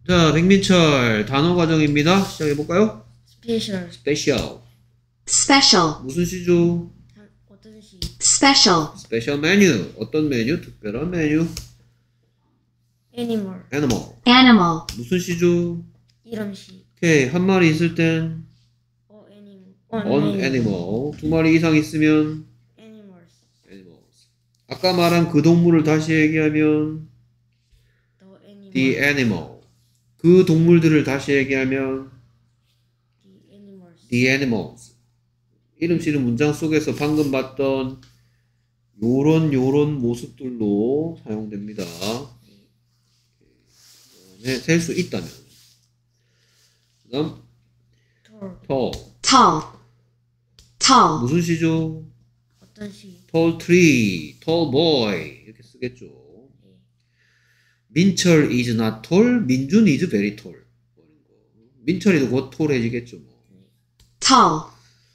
자, 백민철 단어 과정입니다. 시작해볼까요? special. special. special, 무슨 시죠? 어떤 시? special, special menu. 어떤 메뉴? 특별한 메뉴. animal. animal. animal, 무슨 시죠? 이름 시. 오케이. 한 마리 있을 땐 animal. on animal. 두 마리 이상 있으면 animals. animals. 아까 말한 그 동물을 다시 얘기하면 the animal. the animal. 그 동물들을 다시 얘기하면 the animals. the animals. 이름 씨는 문장 속에서 방금 봤던 요런 모습들로 사용됩니다. 셀 수 있다면. 그 다음 tall. tall. tall, 무슨 시죠? 어떤 시? tall tree, tall boy 이렇게 쓰겠죠. 민철 is not tall, 민준 is very tall. 민철이도 곧 tall해지겠죠. 뭐. tall,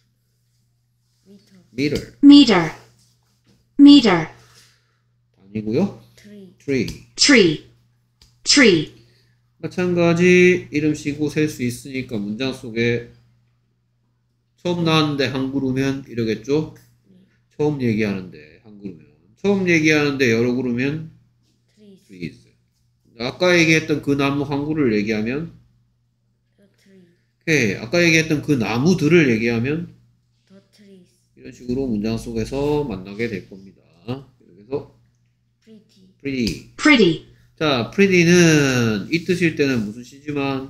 meter. meter. meter, meter, 아니고요. tree. tree. tree, tree, 마찬가지 이름 쓰고 셀 수 있으니까 문장 속에 처음 나왔는데 한 그루면 이러겠죠. 처음 얘기하는데 한 그루면. 처음 얘기하는데 여러 그루면 trees. trees. 아까 얘기했던 그 나무 한 그루를 얘기하면 the tree. 오케이. 아까 얘기했던 그 나무들을 얘기하면 the trees. 이런 식으로 문장 속에서 만나게 될 겁니다. 그래서 pretty. pretty. pretty, 자, pretty는 이 뜻일 때는 무슨 시지만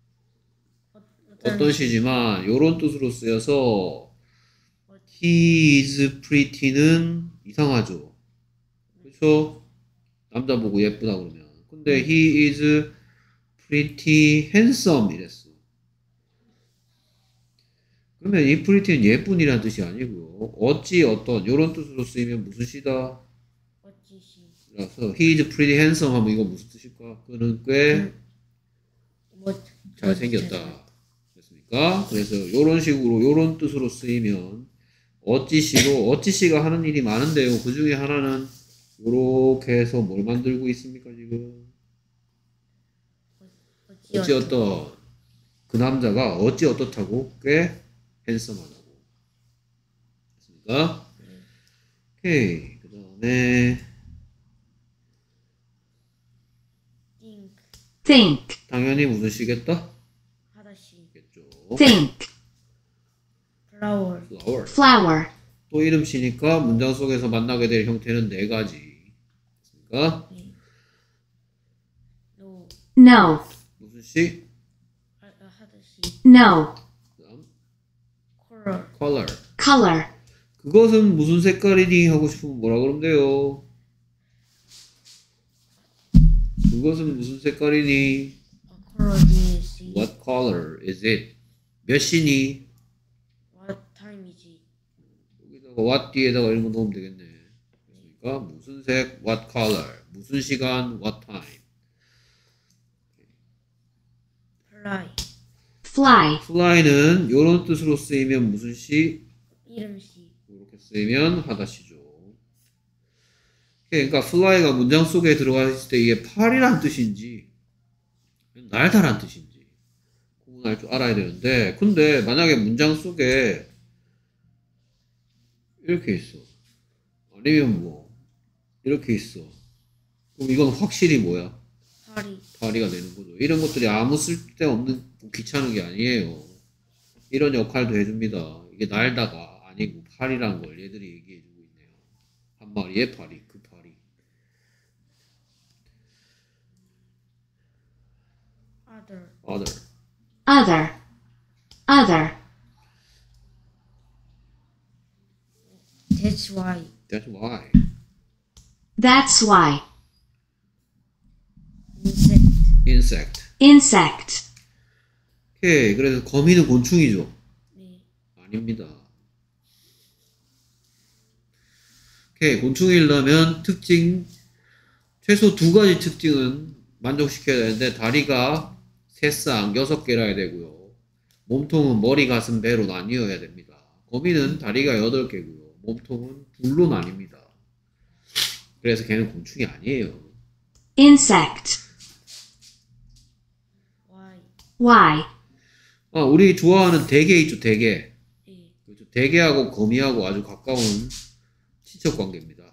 어떤 시지만 요런 뜻으로 쓰여서 he is pretty는 이상하죠. 그렇죠? 남자 보고 예쁘다 그러면. 근데 he is pretty handsome 이랬어. 그러면 이 pretty는 예쁜이라는 뜻이 아니고요. 어찌 어떤 요런 뜻으로 쓰이면 무슨 시다? 어찌 시? 라서 he is pretty handsome 하면 이거 무슨 뜻일까? 그는 꽤 잘생겼다. 됐습니까? 그래서 요런 식으로 요런 뜻으로 쓰이면 어찌시로 어찌시가 하는 일이 많은데요. 그 중에 하나는 요렇게 해서 뭘 만들고 있습니까 지금? 어찌 어떤 그 남자가 어찌 어떻다고 꽤 핸섬하다고. 됐습니까? 오케이. 그 다음에 think. think, 당연히 무슨 시겠다? 하다시. 겠죠. think, flower. flower. flower, 또 이름 시니까 문장 속에서 만나게 될 형태는 네 가지. 됐습니까? no. no, 무슨 시? 하다시. no, 그 다음 color. color. color, 그것은 무슨 색깔이니 하고 싶으면 뭐라 그러면 돼요? 그것은 무슨 색깔이니? A color is. What color is it? 몇 시니? what time is it? 여기다가 what 뒤에다가 이런 거 넣으면 되겠네. 그러니까 무슨 색? What color? 무슨 시간? What time? fly. fly, fly는 이런 뜻으로 쓰이면 무슨 시? 이름 시. 이렇게 쓰이면 하다시죠. 그러니까 fly가 문장 속에 들어가 있을 때 이게 팔이란 뜻인지 날다란 뜻인지 구분할 줄 알아야 되는데, 근데 만약에 문장 속에 이렇게 있어, 아니면 뭐 이렇게 있어, 그럼 이건 확실히 뭐야? 파리가 되는 거죠. 이런 것들이 아무 쓸데없는 귀찮은 게 아니에요. 이런 역할도 해줍니다. 이게 날다가 아니고 파리란 걸 얘들이 얘기해주고 있네요. 한 마리의 파리, 그 파리. other. other, other, that's why. That's why. that's why, insect. Insect. insect, 오케이. 그래서 거미는 곤충이죠? 네. 아닙니다. 오케이. 곤충이려면 특징, 최소 두 가지 특징은 만족시켜야 되는데, 다리가 3쌍, 6개라 해야 되고요. 몸통은 머리, 가슴, 배로 나뉘어야 됩니다. 거미는 다리가 8개고요. 몸통은 둘로 나뉩니다. 그래서 걔는 곤충이 아니에요. insect, Y. 우리 좋아하는 대게 있죠, 대게. 예. 그렇죠. 대게하고 거미하고 아주 가까운 친척 관계입니다.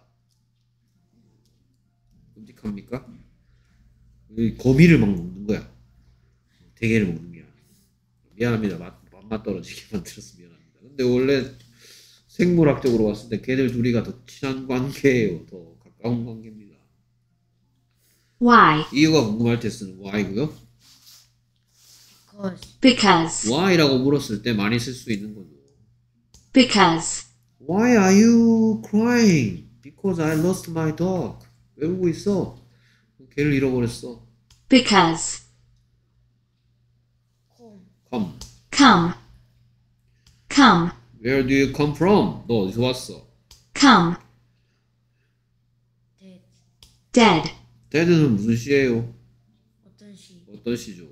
끔찍합니까? 거미를 막 먹는 거야. 대게를 먹는 게 아니야. 미안합니다. 맛 떨어지게 만들어서 미안합니다. 근데 원래 생물학적으로 봤을 때 걔들 둘이가 더 친한 관계예요. 더 가까운 관계입니다. Y. 이유가 궁금할 때 쓰는 Y고요. Because. Why라고 물었을 때 많이 쓸 수 있는 거죠. Because. Why are you crying? Because I lost my dog. 왜 울고 있어? 걔를 잃어버렸어. Because. Come. Come. Come. Where do you come from? 너 어디서 왔어? Come. dead. Dead. dead는 무슨 시예요? 어떤 시? 어떤 시죠?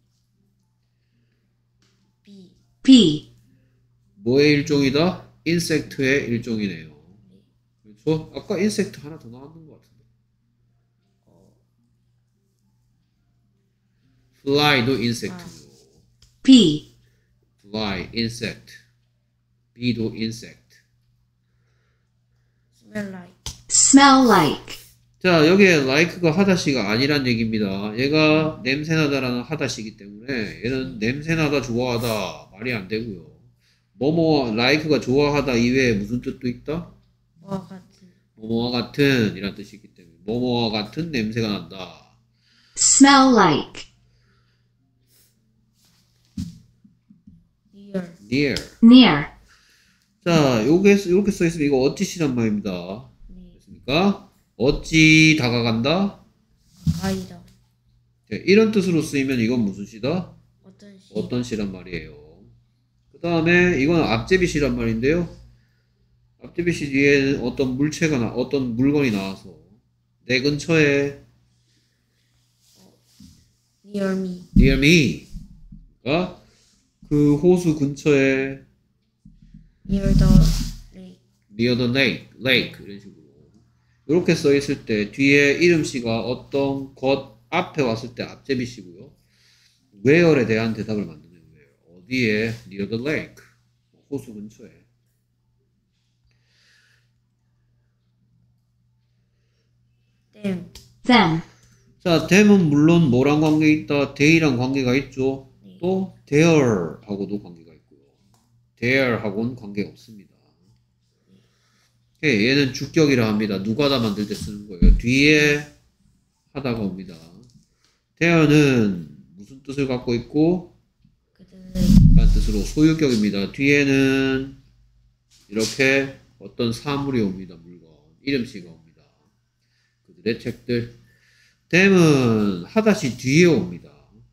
B. B. 뭐의 일종이다? insect의 일종이네요. 그렇죠? 아까 insect 하나 더 나왔는 것 같은데. fly도 insect죠. B. fly, insect. be도 insect. smell like. Smell like. 자, 여기에 like가 하다시가 아니란 얘기입니다. 얘가 냄새나다라는 하다시기 때문에 얘는 냄새나다, 좋아하다 말이 안 되고요. 뭐뭐 like가 좋아하다 이외에 무슨 뜻도 있다? 와 같은. 뭐뭐와 같은 이란 뜻이 있기 때문에 뭐뭐와 같은 냄새가 난다. Smell like. near. near. Near. 자, 요렇게 써 있으면 이거 어찌시란 말입니다. 네. 됐습니까? 어찌 다가간다? 가이다. 자, 이런 뜻으로 쓰이면 이건 무슨 시다? 어떤 시? 어떤 시란 말이에요. 그 다음에 이건 앞제비 시란 말인데요. 앞제비 시 뒤에 어떤 어떤 물건이 나와서 내 근처에 near me. near me. 그러니까 그 호수 근처에 near the lake. near the lake 이런 식으로 이렇게 써 있을 때 뒤에 이름씨가 어떤 것 앞에 왔을 때 앞제비시고요. where에 대한 대답을 만드는 거예요. 어디에? near the lake. 호수 근처에. them. Them. 자, them은 물론 뭐랑 관계 있다? they랑 관계가 있죠. 네. 또 there하고도 관계가 있고요. there하고는 관계가 없습니다. 오케이, 얘는 주격이라 합니다. 누가다 만들 때 쓰는 거예요. 뒤에 하다가 옵니다. there는 무슨 뜻을 갖고 있고 그들의 라는 뜻으로 소유격입니다. 뒤에는 이렇게 어떤 사물이 옵니다. 물건, 이름씨가 옵니다. 그들의 책들. them은 하다시 뒤에 옵니다.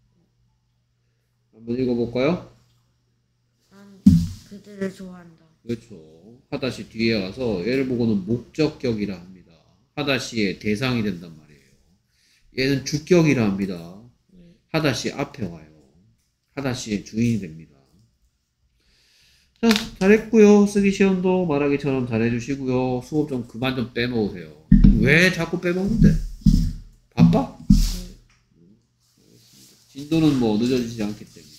한번 읽어볼까요? 난 그들을 좋아한다. 그렇죠. 하다시 뒤에 와서 얘를 보고는 목적격이라 합니다. 하다시의 대상이 된단 말이에요. 얘는 주격이라 합니다. 네. 하다시 앞에 와요. 하다시의 주인이 됩니다. 자, 잘했고요. 쓰기 시험도 말하기처럼 잘해주시고요. 수업 좀 그만 좀 빼먹으세요. 왜 자꾸 빼먹는데? 바빠? 진도는 뭐 늦어지지 않기 때문에.